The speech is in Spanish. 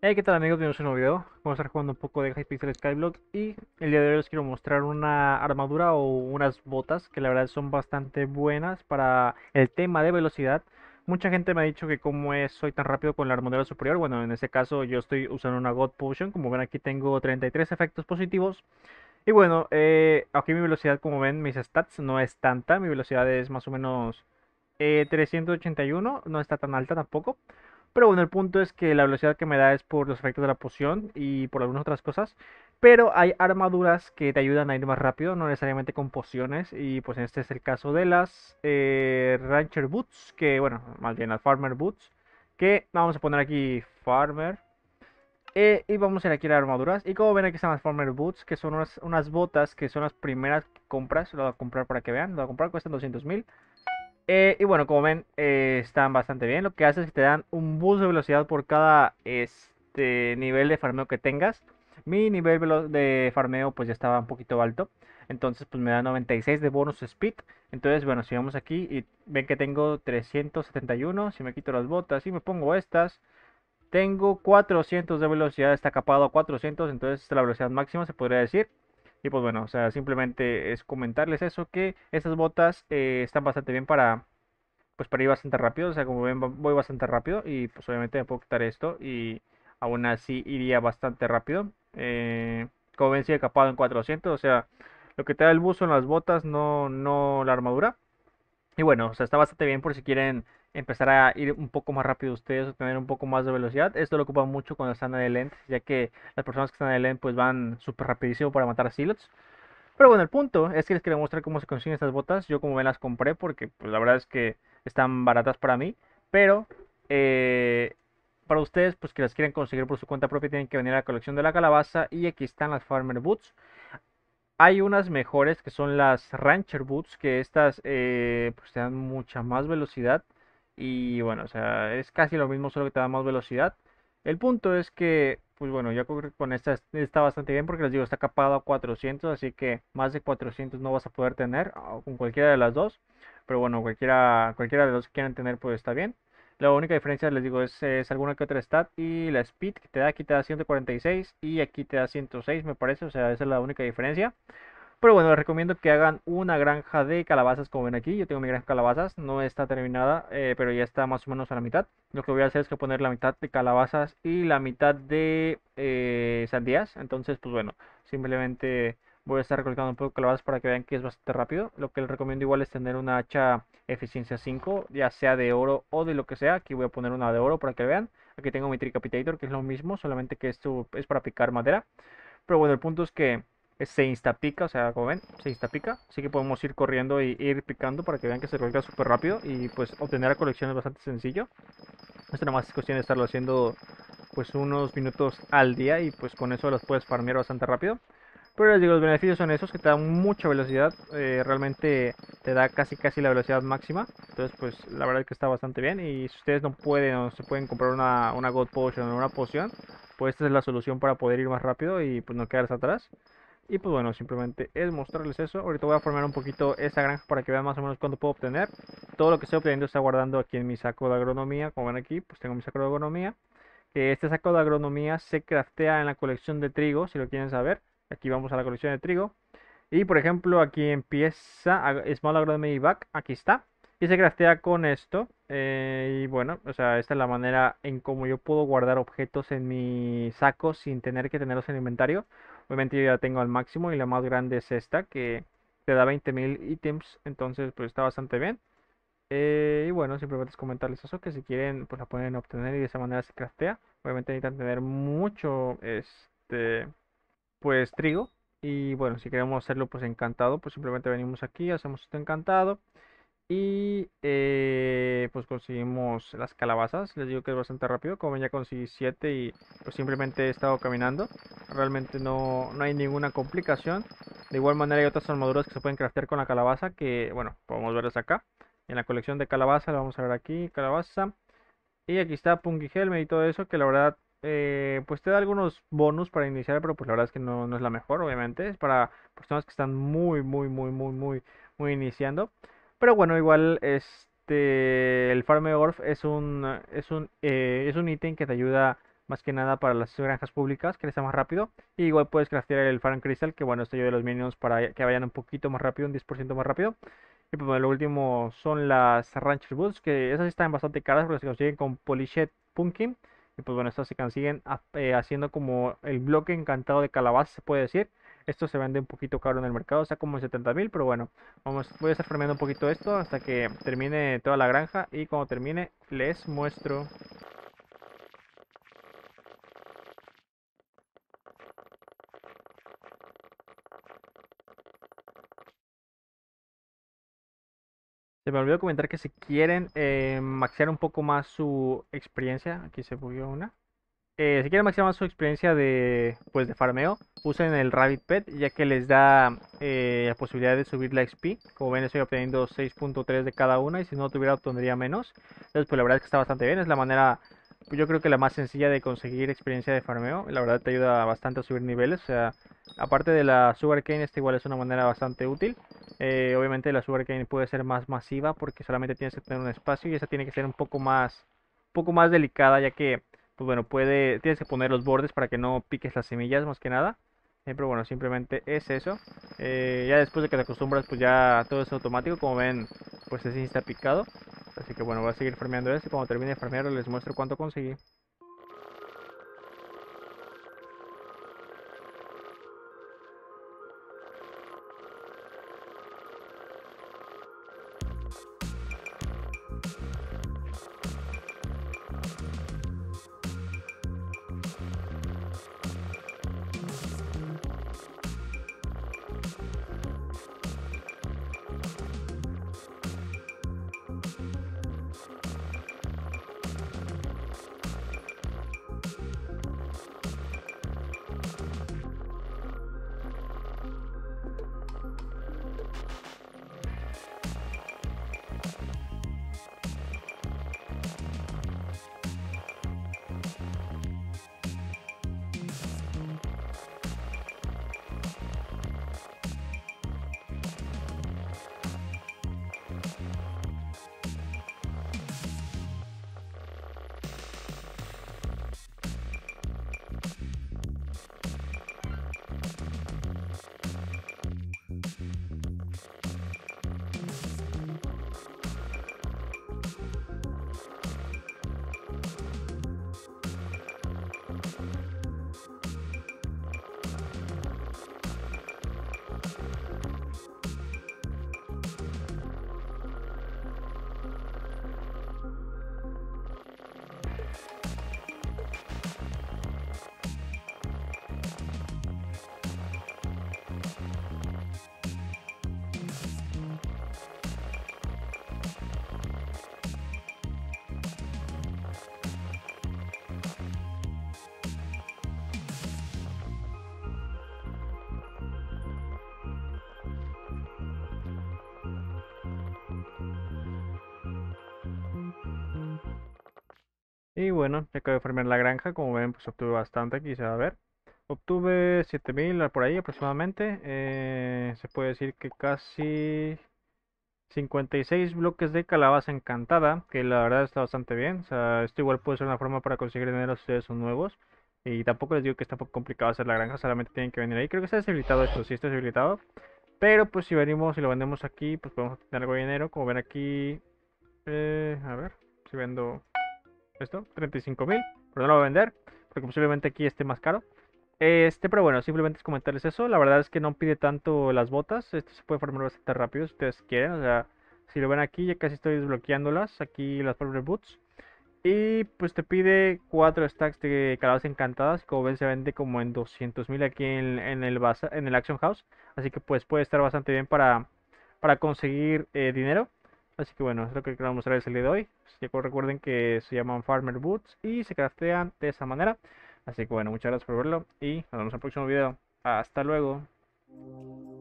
Hey, ¿qué tal amigos? Bienvenidos a un nuevo video. Vamos a estar jugando un poco de Hypixel Skyblock y el día de hoy les quiero mostrar una armadura o unas botas que la verdad son bastante buenas para el tema de velocidad. Mucha gente me ha dicho que cómo es soy tan rápido con la armadura superior. Bueno, en este caso yo estoy usando una God Potion. Como ven aquí tengo 33 efectos positivos. Y bueno, aquí mi velocidad, como ven, mis stats no es tanta. Mi velocidad es más o menos 381, no está tan alta tampoco. Pero bueno, el punto es que la velocidad que me da es por los efectos de la poción y por algunas otras cosas. Pero hay armaduras que te ayudan a ir más rápido, no necesariamente con pociones. Y pues este es el caso de las Rancher Boots, que bueno, más bien las Farmer Boots. Que vamos a poner aquí Farmer. Y vamos a ir aquí a armaduras. Y como ven, aquí están las Farmer Boots, que son unas botas que son las primeras que compras. Lo voy a comprar para que vean. Lo voy a comprar, cuestan 200.000. Y bueno, como ven, están bastante bien. Lo que hace es que te dan un boost de velocidad por cada nivel de farmeo que tengas. Mi nivel de farmeo pues ya estaba un poquito alto. Entonces pues me da 96 de bonus speed. Entonces bueno, si vamos aquí y ven que tengo 371. Si me quito las botas y me pongo estas, tengo 400 de velocidad. Está capado a 400. Entonces esta es la velocidad máxima, se podría decir. Y pues bueno, o sea, simplemente es comentarles eso, que estas botas están bastante bien para ir bastante rápido. O sea, como ven, voy bastante rápido y pues obviamente me puedo quitar esto y aún así iría bastante rápido. Como ven, sigue capado en 400. O sea, lo que te da el buzo en las botas, no la armadura. Y bueno, o sea, está bastante bien por si quieren empezar a ir un poco más rápido ustedes o tener un poco más de velocidad. Esto lo ocupan mucho cuando están en el end, ya que las personas que están en el end pues van súper rapidísimo para matar a Silots. Pero bueno, el punto es que les quiero mostrar cómo se consiguen estas botas. Yo como ven las compré porque pues, la verdad es que están baratas para mí. Pero eh, para ustedes pues que las quieren conseguir por su cuenta propia tienen que venir a la colección de la calabaza. Y aquí están las Farmer Boots. Hay unas mejores que son las Rancher Boots, que estas pues te dan mucha más velocidad. Y bueno, o sea, es casi lo mismo, solo que te da más velocidad. El punto es que, pues bueno, yo creo que con esta está bastante bien porque les digo, está capado a 400, así que más de 400 no vas a poder tener con cualquiera de las dos. Pero bueno, cualquiera de los que quieran tener, pues está bien. La única diferencia, les digo, es alguna que otra stat y la speed que te da, aquí te da 146 y aquí te da 106, me parece, o sea, esa es la única diferencia. Pero bueno, les recomiendo que hagan una granja de calabazas como ven aquí. Yo tengo mi granja de calabazas, no está terminada, pero ya está más o menos a la mitad. Lo que voy a hacer es que poner la mitad de calabazas y la mitad de sandías. Entonces, pues bueno, simplemente voy a estar recolectando un poco de calabazas para que vean que es bastante rápido. Lo que les recomiendo igual es tener una hacha eficiencia 5, ya sea de oro o de lo que sea. Aquí voy a poner una de oro para que vean. Aquí tengo mi Tricapitator, que es lo mismo, solamente que esto es para picar madera. Pero bueno, el punto es que se instapica, o sea, como ven, se instapica. Así que podemos ir corriendo y ir picando para que vean que se recolecta súper rápido. Y pues obtener la colección es bastante sencillo. Esto nada más es cuestión de estarlo haciendo pues unos minutos al día y pues con eso los puedes farmear bastante rápido. Pero les digo, los beneficios son esos, que te dan mucha velocidad, realmente te da casi la velocidad máxima. Entonces pues la verdad es que está bastante bien. Y si ustedes no pueden o se pueden comprar una God Potion o una poción, pues esta es la solución para poder ir más rápido y pues no quedarse atrás. Y pues bueno, simplemente es mostrarles eso. Ahorita voy a formar un poquito esta granja para que vean más o menos cuánto puedo obtener. Todo lo que estoy obteniendo está guardando aquí en mi saco de agronomía. Como ven aquí, pues tengo mi saco de agronomía. Este saco de agronomía se craftea en la colección de trigo, si lo quieren saber. Aquí vamos a la colección de trigo. Y por ejemplo, aquí empieza Small Agronomy Bag. Aquí está. Y se craftea con esto. Y bueno, o sea, esta es la manera en cómo yo puedo guardar objetos en mi saco sin tener que tenerlos en inventario. Obviamente yo ya tengo al máximo y la más grande es esta, que te da 20.000 ítems. Entonces, pues está bastante bien. Y bueno, simplemente es comentarles eso, que si quieren, pues la pueden obtener y de esa manera se craftea. Obviamente necesitan tener mucho, pues trigo. Y bueno, si queremos hacerlo pues encantado, pues simplemente venimos aquí, hacemos esto encantado. Y pues conseguimos las calabazas. Les digo que es bastante rápido. Como ven, ya conseguí 7 y pues simplemente he estado caminando. Realmente no hay ninguna complicación. De igual manera hay otras armaduras que se pueden craftear con la calabaza, que bueno, podemos verlas acá. En la colección de calabaza, la vamos a ver aquí, calabaza. Y aquí está Punky Helmet y todo eso, que la verdad, pues te da algunos bonus para iniciar, pero pues la verdad es que no es la mejor, obviamente. Es para personas que están muy iniciando. Pero bueno, igual, el Farming Orf es un ítem que te ayuda más que nada para las granjas públicas, que les sea más rápido. Y igual puedes craftear el Farm Crystal, que bueno, esto ayuda a los minions para que vayan un poquito más rápido, un 10% más rápido. Y pues bueno, lo último son las Rancher Boots, que esas sí están bastante caras porque se consiguen con Polished Pumpkin. Y pues bueno, estas se consiguen haciendo como el bloque encantado de calabaza, se puede decir. Esto se vende un poquito caro en el mercado, está como en 70.000, pero bueno, voy a estar farmeando un poquito esto hasta que termine toda la granja y cuando termine les muestro. Se me olvidó comentar que si quieren maxear un poco más su experiencia, aquí se bugueó una. Si quieren maximizar más su experiencia de, pues, de farmeo, usen el Rabbit Pet, ya que les da la posibilidad de subir la XP. Como ven, estoy obteniendo 6.3 de cada una y si no tuviera obtendría menos. Entonces, pues la verdad es que está bastante bien. Es la manera, pues, yo creo que la más sencilla de conseguir experiencia de farmeo. La verdad te ayuda bastante a subir niveles. O sea, aparte de la Sugarcane, esta igual es una manera bastante útil. Obviamente la Sugarcane puede ser más masiva porque solamente tienes que tener un espacio y esa tiene que ser un poco más delicada, ya que pues bueno, tienes que poner los bordes para que no piques las semillas más que nada. Pero bueno, simplemente es eso. Ya después de que te acostumbras, pues ya todo es automático. Como ven, pues es insta picado. Así que bueno, voy a seguir farmeando esto. Cuando termine de farmearlo les muestro cuánto conseguí. Y bueno, ya acabo de farmear la granja. Como ven, pues obtuve bastante. Aquí se va a ver. Obtuve 7.000 por ahí aproximadamente. Se puede decir que casi 56 bloques de calabaza encantada, que la verdad está bastante bien. O sea, esto igual puede ser una forma para conseguir dinero si ustedes son nuevos. Y tampoco les digo que está un poco complicado hacer la granja, solamente tienen que venir ahí. Creo que está deshabilitado esto, sí está deshabilitado. Pero pues si venimos y lo vendemos aquí, pues podemos tener algo de dinero. Como ven aquí, a ver, si vendo esto, 35.000, pero no lo voy a vender, porque posiblemente aquí esté más caro. Pero bueno, simplemente es comentarles eso. La verdad es que no pide tanto las botas. Esto se puede farmar bastante rápido si ustedes quieren. O sea, si lo ven aquí, ya casi estoy desbloqueándolas. Aquí las Farmer Boots. Y pues te pide 4 stacks de calabazas encantadas. Como ven, se vende como en 200.000 aquí en el Action House. Así que pues puede estar bastante bien para conseguir dinero. Así que bueno, es lo que quería mostrarles el día de hoy. Recuerden que se llaman Farmer Boots y se craftean de esa manera. Así que bueno, muchas gracias por verlo y nos vemos en el próximo video. Hasta luego.